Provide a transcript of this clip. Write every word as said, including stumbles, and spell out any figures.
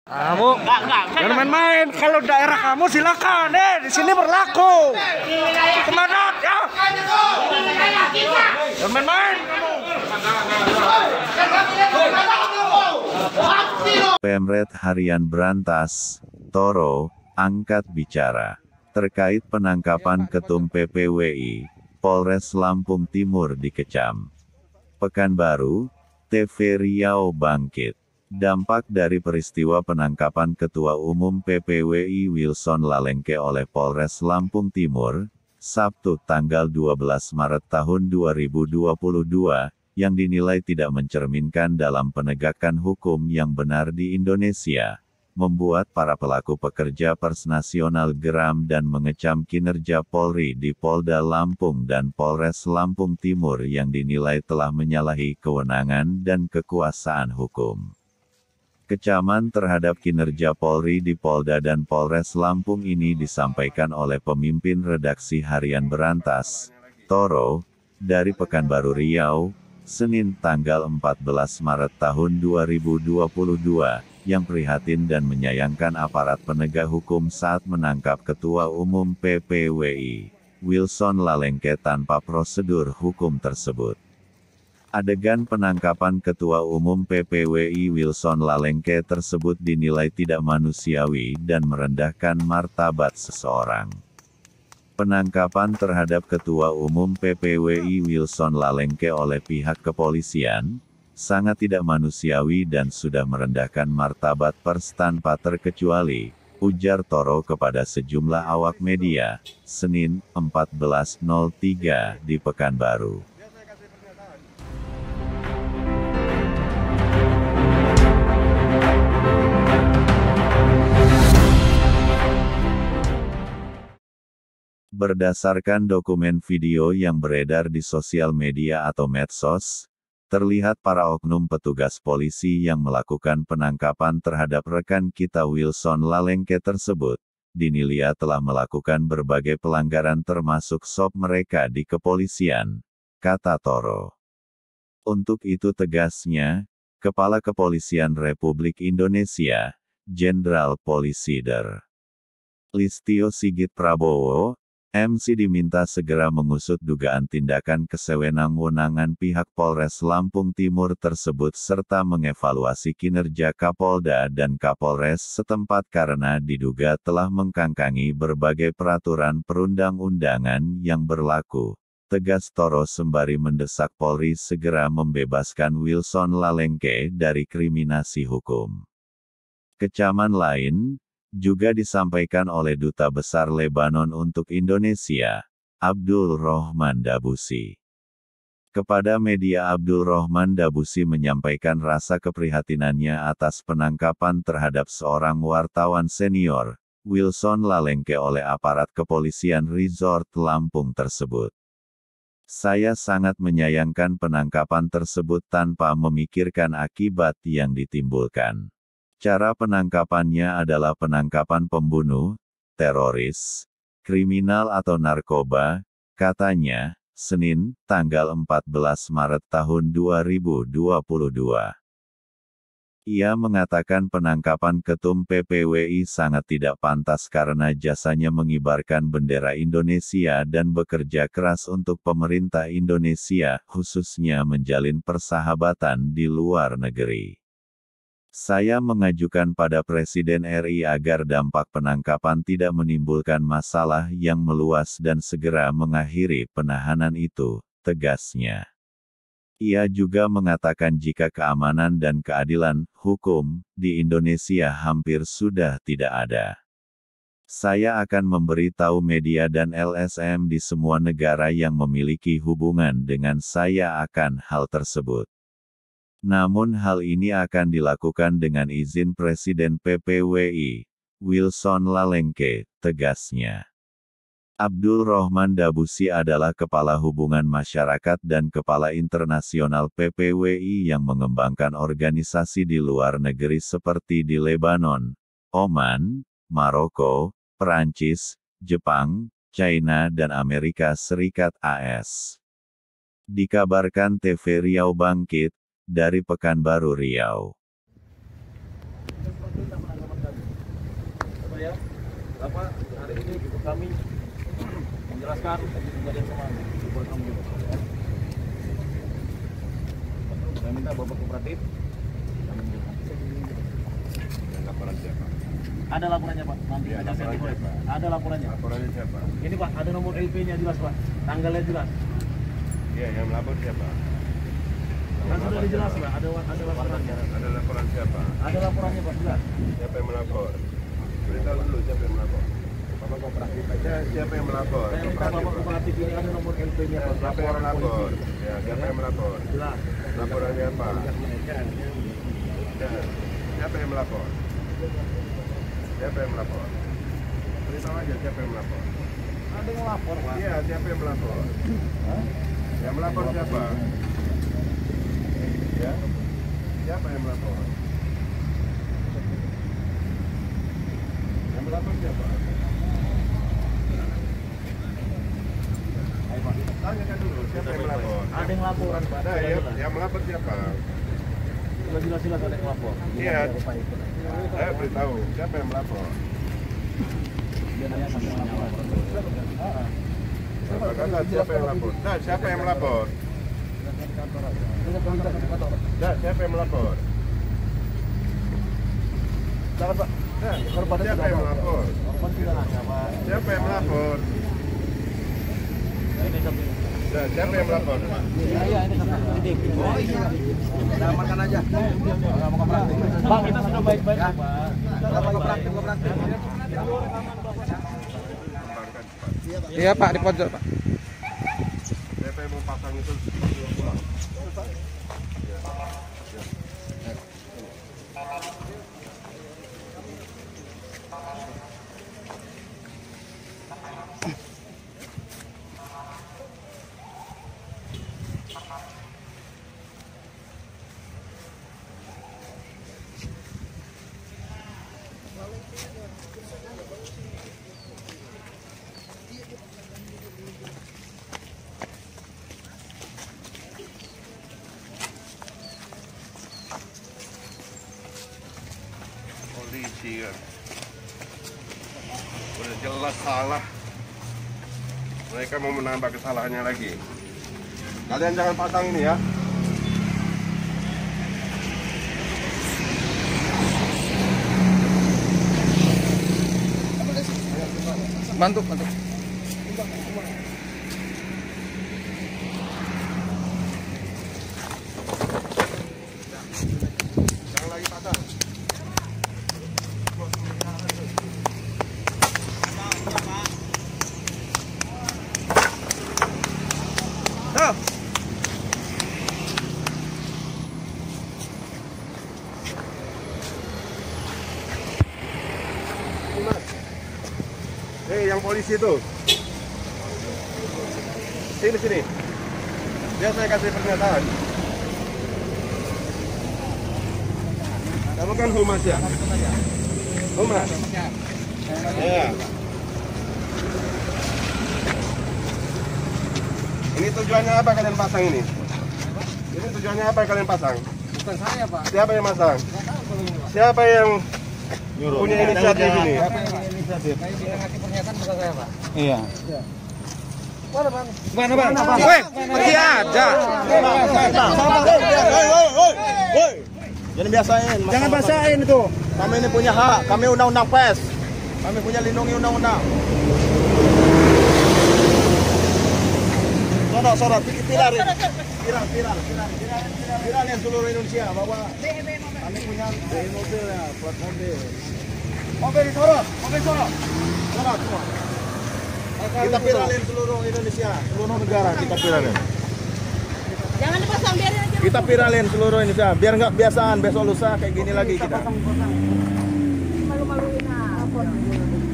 Kamu jangan main-main. Kalau daerah kamu silakan, eh di sini berlaku. Kemana? Ya. Jangan main-main. Pemret Harian Brantas, Toro, angkat bicara terkait penangkapan Ketum P P W I, Polres Lampung Timur dikecam. Pekanbaru, T V Riau bangkit. Dampak dari peristiwa penangkapan Ketua Umum P P W I Wilson Lalengke oleh Polres Lampung Timur, Sabtu tanggal dua belas Maret tahun dua ribu dua puluh dua, yang dinilai tidak mencerminkan dalam penegakan hukum yang benar di Indonesia, membuat para pelaku pekerja pers nasional geram dan mengecam kinerja Polri di Polda Lampung dan Polres Lampung Timur yang dinilai telah menyalahi kewenangan dan kekuasaan hukum. Kecaman terhadap kinerja Polri di Polda dan Polres Lampung ini disampaikan oleh pemimpin redaksi Harian Brantas, Toro, dari Pekanbaru Riau, Senin tanggal empat belas Maret tahun dua ribu dua puluh dua, yang prihatin dan menyayangkan aparat penegak hukum saat menangkap Ketua Umum P P W I, Wilson Lalengke tanpa prosedur hukum tersebut. Adegan penangkapan Ketua Umum P P W I Wilson Lalengke tersebut dinilai tidak manusiawi dan merendahkan martabat seseorang. Penangkapan terhadap Ketua Umum P P W I Wilson Lalengke oleh pihak kepolisian sangat tidak manusiawi dan sudah merendahkan martabat pers tanpa terkecuali, ujar Toro kepada sejumlah awak media, Senin, empat belas nol tiga di Pekanbaru. Berdasarkan dokumen video yang beredar di sosial media atau medsos, terlihat para oknum petugas polisi yang melakukan penangkapan terhadap rekan kita Wilson Lalengke tersebut, dinilai telah melakukan berbagai pelanggaran termasuk sop mereka di kepolisian, kata Toro. Untuk itu tegasnya, Kepala Kepolisian Republik Indonesia, Jenderal Polisi Der. Listio Sigit Prabowo, M C diminta segera mengusut dugaan tindakan kesewenang-wenangan pihak Polres Lampung Timur tersebut serta mengevaluasi kinerja Kapolda dan Kapolres setempat karena diduga telah mengkangkangi berbagai peraturan perundang-undangan yang berlaku, tegas Toro sembari mendesak Polri segera membebaskan Wilson Lalengke dari kriminasi hukum. Kecaman lain juga disampaikan oleh Duta Besar Lebanon untuk Indonesia, Abdul Rohman Dabusi. Kepada media Abdul Rohman Dabusi menyampaikan rasa keprihatinannya atas penangkapan terhadap seorang wartawan senior, Wilson Lalengke oleh aparat kepolisian Resort Lampung tersebut. Saya sangat menyayangkan penangkapan tersebut tanpa memikirkan akibat yang ditimbulkan. Cara penangkapannya adalah penangkapan pembunuh, teroris, kriminal atau narkoba, katanya, Senin, tanggal empat belas Maret tahun dua ribu dua puluh dua. Ia mengatakan penangkapan Ketum P P W I sangat tidak pantas karena jasanya mengibarkan bendera Indonesia dan bekerja keras untuk pemerintah Indonesia, khususnya menjalin persahabatan di luar negeri. Saya mengajukan pada Presiden R I agar dampak penangkapan tidak menimbulkan masalah yang meluas dan segera mengakhiri penahanan itu, tegasnya. Ia juga mengatakan jika keamanan dan keadilan hukum di Indonesia hampir sudah tidak ada. Saya akan memberitahu media dan L S M di semua negara yang memiliki hubungan dengan saya akan hal tersebut. Namun hal ini akan dilakukan dengan izin Presiden P P W I, Wilson Lalengke, tegasnya. Abdul Rohman Dabusi adalah Kepala Hubungan Masyarakat dan Kepala Internasional P P W I yang mengembangkan organisasi di luar negeri seperti di Lebanon, Oman, Maroko, Perancis, Jepang, China dan Amerika Serikat A S. Dikabarkan T V Riau bangkit, dari Pekanbaru Riau. ya. Bapak hari ini kami menjelaskan kejadian kemarin di Pondok Gede. Saya minta Bapak kooperatif. Laporan siapa? Ada laporannya Pak. Nanti Ya, ada laporan saya siapa? Ada laporannya. Laporannya siapa? Ini Pak, ada nomor L P-nya jelas Pak. Tanggalnya jelas. Iya, yang melapor siapa? Kan sudah dijelas Pak. Ada ada laporannya. Ada laporan siapa? Ada laporannya Pak, jelas. Siapa yang melapor? Beritahu dulu siapa yang melapor. Bapak kooperatif aja, siapa yang melapor? Saya minta Bapak kooperatif ini ada nomor L P-nya Ya, Pak. siapa yang melapor? Ya, siapa yang melapor? Jelas. Laporannya apa? Ya, siapa yang melapor? Siapa yang melapor? Beritahu aja siapa yang melapor. Ada yang lapor Pak. Iya, siapa yang melapor? Yang melapor siapa? Ya, siapa yang melapor? Yang melapor siapa? Ayo Pak. Tanyakan dulu siapa yang melapor. Ada yang laporan Pak. Nah, Sudah yang, jelas. yang melapor siapa? Sudah jelas-jelas ada yang lapor. Iya. Saya beritahu siapa yang melapor. Siapa kata siapa yang melapor? Nah, siapa yang melapor? Nah, siapa yang melapor? Jangan Pak. Nah, Korbannya siapa sudah yang lapor. melapor? Korban tidak nanya Pak. Siapa yang melapor? Ini sampai. Nah, siapa yang melapor? Iya, iya, ini sampai. Oh iya. Udah makan aja. Bang, kita sudah baik-baik Pak. Kita kooperatif, kooperatif. Iya Pak, di pojok Pak. Siapa yang mau pasang itu? Polisi kan udah jelas salah, mereka mau menambah kesalahannya lagi. Kalian jangan pasang ini ya. Bantu, bantu. Jangan lagi pasang. Oh. Hei, yang polisi itu. Sini sini. Biar saya kasih pernyataan. Kamu kan humas ya? Humas. Ya. Ini tujuannya apa kalian pasang ini? Ini tujuannya apa kalian pasang? Bukan saya Pak. Siapa yang pasang? Siapa yang punya inisiatif ini? Kita ngasih pernyataan bukan saya Pak. Iya. Mana Bang? Mana Bang? Woi, pergi aja. Jangan biasain. Jangan basahin itu. Kami ini punya hak. Kami undang-undang pers. Kami punya lindungi undang-undang. Sorot, sorot, pilar, pilar, pilar, pilar, pilar, pilar yang seluruh Indonesia bahwa kami punya dari mobil ya, plat mobil. Mobil disorot, mobil sorot, sorot semua. Kita viralin seluruh Indonesia, seluruh negara kita viralin. Jangan dipasang, biarin aja. Kita viralin seluruh Indonesia, biar nggak kebiasaan besok lusa kayak gini lagi kita. Malu-maluin apa?